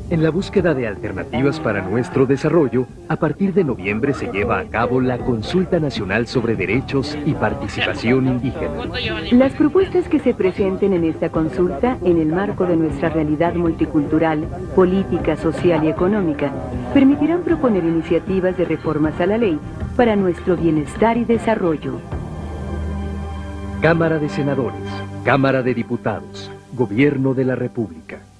En la búsqueda de alternativas para nuestro desarrollo, a partir de noviembre se lleva a cabo la Consulta Nacional sobre Derechos y Participación Indígena. Las propuestas que se presenten en esta consulta, en el marco de nuestra realidad multicultural, política, social y económica, permitirán proponer iniciativas de reformas a la ley para nuestro bienestar y desarrollo. Cámara de Senadores, Cámara de Diputados, Gobierno de la República.